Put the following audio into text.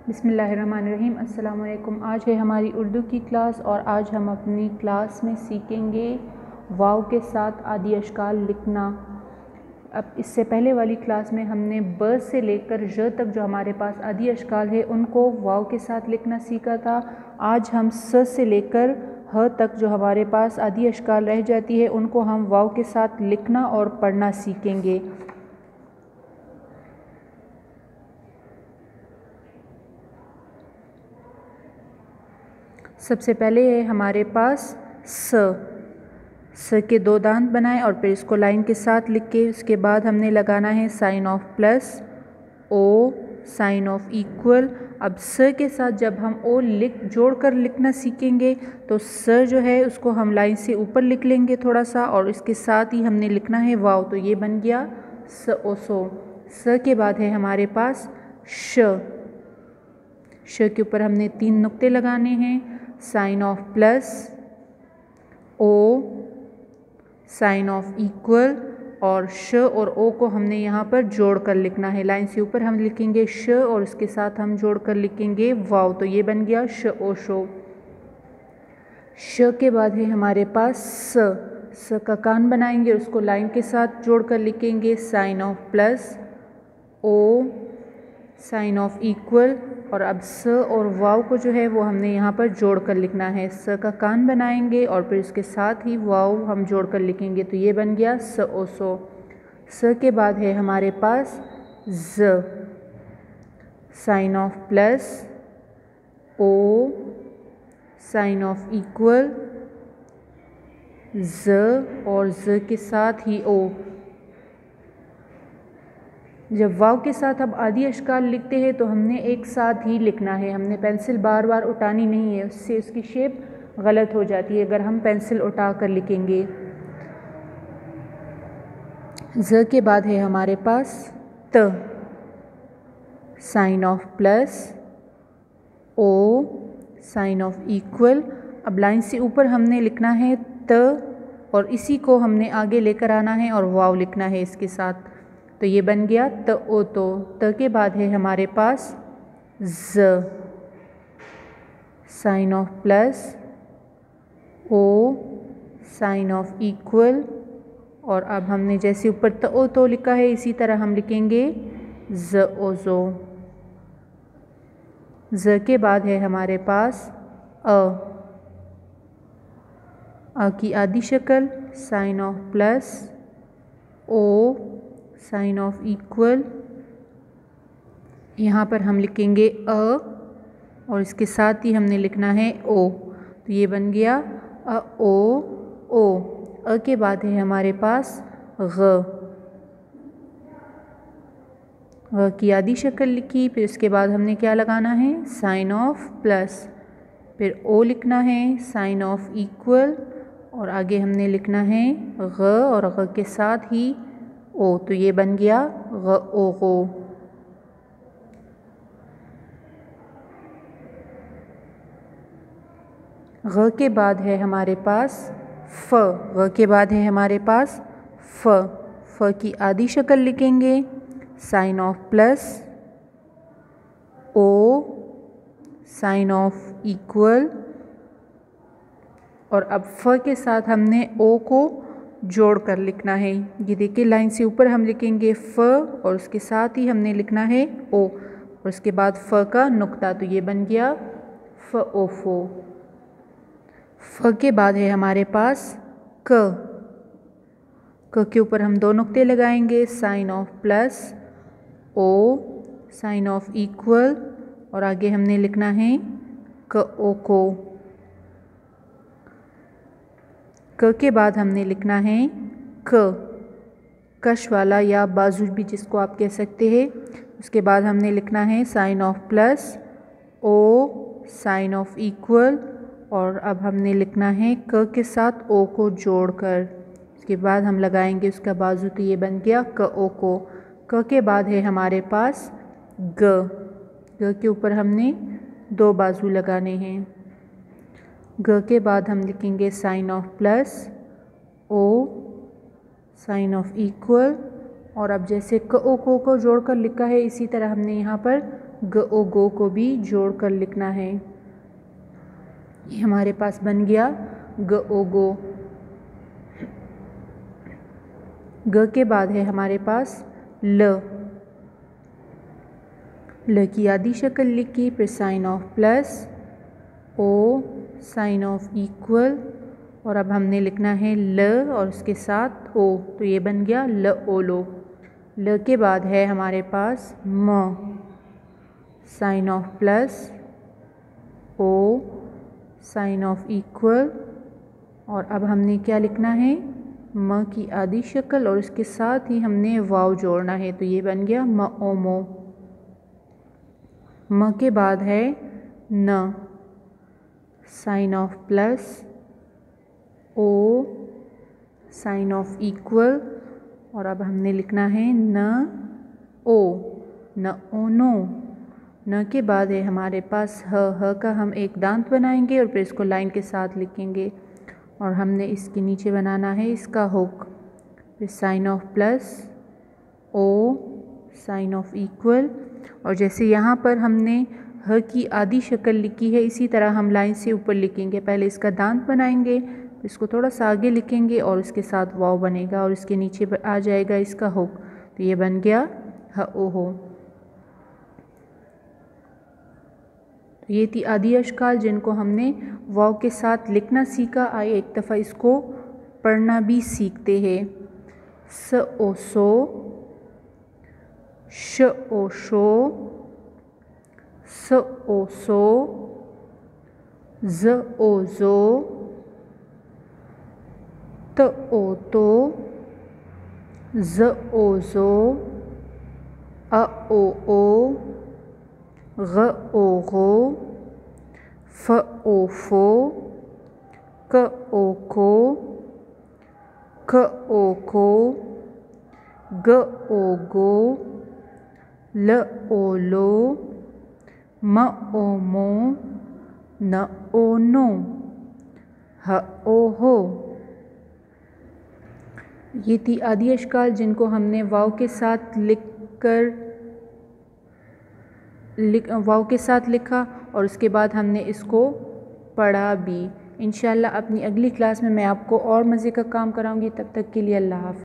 बिस्मिल्लाहिर्रहमानिर्रहीम। अस्सलाम वालेकुम। आज है हमारी उर्दू की क्लास और आज हम अपनी क्लास में सीखेंगे वाव के साथ आदि अशकाल लिखना। अब इससे पहले वाली क्लास में हमने ब से लेकर ज तक जो हमारे पास आदि अशकाल है उनको वाव के साथ लिखना सीखा था। आज हम स से लेकर ह तक जो हमारे पास आदि अशकाल रह जाती है उनको हम वाव के साथ लिखना और पढ़ना सीखेंगे। सबसे पहले है हमारे पास स के दो दांत बनाएं और फिर इसको लाइन के साथ लिख के उसके बाद हमने लगाना है साइन ऑफ प्लस ओ साइन ऑफ इक्वल। अब स के साथ जब हम ओ जोड़कर लिखना सीखेंगे तो स जो है उसको हम लाइन से ऊपर लिख लेंगे थोड़ा सा और इसके साथ ही हमने लिखना है वाव, तो ये बन गया स ओ सो। स के बाद है हमारे पास श के ऊपर हमने 3 नुक्ते लगाने हैं, साइन ऑफ प्लस ओ साइन ऑफ इक्वल और श और ओ को हमने यहाँ पर जोड़ कर लिखना है। लाइन से ऊपर हम लिखेंगे श और इसके साथ हम जोड़ कर लिखेंगे वाव, तो ये बन गया श ओ शो। श के बाद है हमारे पास स का कान बनाएंगे, उसको लाइन के साथ जोड़ कर लिखेंगे साइन ऑफ प्लस ओ साइन ऑफ इक्वल और अब स और वाव को जो है वो हमने यहाँ पर जोड़ कर लिखना है। स का कान बनाएंगे और फिर इसके साथ ही वाव हम जोड़ कर लिखेंगे, तो ये बन गया स ओ सो। स के बाद है हमारे पास ज साइन ऑफ प्लस ओ साइन ऑफ इक्वल ज और ज के साथ ही ओ। जब वाव के साथ अब आदि अशकाल लिखते हैं तो हमने एक साथ ही लिखना है, हमने पेंसिल बार बार उठानी नहीं है, उससे उसकी शेप गलत हो जाती है अगर हम पेंसिल उठा कर लिखेंगे। ज के बाद है हमारे पास त साइन ऑफ प्लस ओ साइन ऑफ इक्वल। अब लाइन से ऊपर हमने लिखना है त और इसी को हमने आगे लेकर आना है और वाव लिखना है इसके साथ, तो ये बन गया त ओ तो। त के बाद है हमारे पास ज साइन ऑफ प्लस ओ साइन ऑफ इक्वल और अब हमने जैसे ऊपर त ओ तो लिखा है इसी तरह हम लिखेंगे ज ओ जो। ज के बाद है हमारे पास अ की आदि शक्ल साइन ऑफ प्लस ओ साइन ऑफ इक्वल। यहाँ पर हम लिखेंगे अ और इसके साथ ही हमने लिखना है ओ, तो ये बन गया अ ओ ओ। अ के बाद है हमारे पास ग की आदि शक्ल लिखी, फिर उसके बाद हमने क्या लगाना है साइन ऑफ प्लस, फिर ओ लिखना है साइन ऑफ इक्वल और आगे हमने लिखना है ग और ग के साथ ही ओ, तो ये बन गया ग ओ गो। ग के बाद है हमारे पास फ। ग के बाद है हमारे पास फ की आदि शक्ल लिखेंगे साइन ऑफ प्लस ओ साइन ऑफ इक्वल और अब फ के साथ हमने ओ को जोड़ कर लिखना है। ये देखिए लाइन से ऊपर हम लिखेंगे फ और उसके साथ ही हमने लिखना है ओ और उसके बाद फ का नुक्ता, तो ये बन गया फ ओ फो। फ के बाद है हमारे पास क के ऊपर हम 2 नुक्ते लगाएंगे साइन ऑफ प्लस ओ साइन ऑफ इक्वल और आगे हमने लिखना है क ओ को। क के बाद हमने लिखना है कश वाला या बाजू भी जिसको आप कह सकते हैं। उसके बाद हमने लिखना है साइन ऑफ प्लस ओ साइन ऑफ इक्वल और अब हमने लिखना है क के साथ ओ को जोड़कर, उसके बाद हम लगाएंगे उसका बाजू, तो ये बन गया क ओ को। क के बाद है हमारे पास ग के ऊपर हमने 2 बाजू लगाने हैं। ग के बाद हम लिखेंगे साइन ऑफ प्लस ओ साइन ऑफ इक्वल और अब जैसे क ओ को जोड़कर लिखा है इसी तरह हमने यहाँ पर ग ओ गो को भी जोड़कर लिखना है। ये हमारे पास बन गया ग ओ गो। ग के बाद है हमारे पास ल। ल की आधी शक्ल लिखी, फिर साइन ऑफ प्लस, ओ साइन ऑफ इक्वल, और अब हमने लिखना है ल और उसके साथ ओ, तो ये बन गया ल ओ लो। ल के बाद है हमारे पास म, साइन ऑफ प्लस, ओ साइन ऑफ इक्वल, और अब हमने क्या लिखना है म की आधी शक्ल और इसके साथ ही हमने वाव जोड़ना है, तो ये बन गया म ओ मो। म के बाद है न, साइन ऑफ प्लस, ओ साइन ऑफ इक्वल, और अब हमने लिखना है न ओ, न ओ नो। न के बाद है हमारे पास ह का हम एक दांत बनाएंगे और फिर इसको लाइन के साथ लिखेंगे, और हमने इसके नीचे बनाना है इसका हुक, फिर साइन ऑफ प्लस, ओ साइन ऑफ इक्वल, और जैसे यहाँ पर हमने ह की आधी शक्ल लिखी है इसी तरह हम लाइन से ऊपर लिखेंगे। पहले इसका दांत बनाएंगे, इसको थोड़ा सा आगे लिखेंगे और उसके साथ वाव बनेगा और इसके नीचे आ जाएगा इसका हुक, तो ये बन गया ह ओ हो। तो ये थी आदि अशकाल जिनको हमने वाव के साथ लिखना सीखा। आइए एक दफ़ा इसको पढ़ना भी सीखते हैं। स ओ सो, श ओ शो, स ओ सो, ज ओ जो, त ओ तो, ज ओ जो, अ ओ ओ, ग ओ गो, फ ओ फो, क ओ को, क ओ को, ग ओ गो, ल ओ लो, म ओ मो, न ओ नो, ह ओ हो। ये थी आदि अशकाल जिनको हमने वाव के साथ वाव के साथ लिखा और उसके बाद हमने इसको पढ़ा भी। इंशाल्लाह अपनी अगली क्लास में मैं आपको और मज़े का काम कराऊंगी। तब तक के लिए अल्लाह हाफ़िज़।